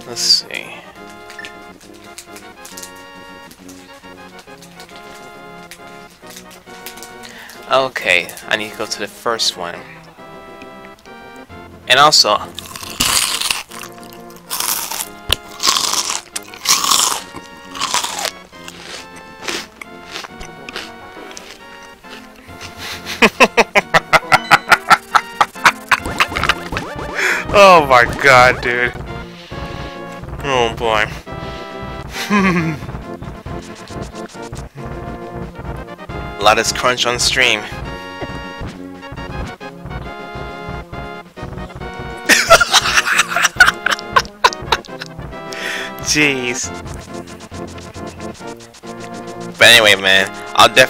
Let's see. Okay, I need to go to the first one. And also, oh my god, dude. Oh boy. Loudest crunch on stream. Jeez. But anyway, man, I'll definitely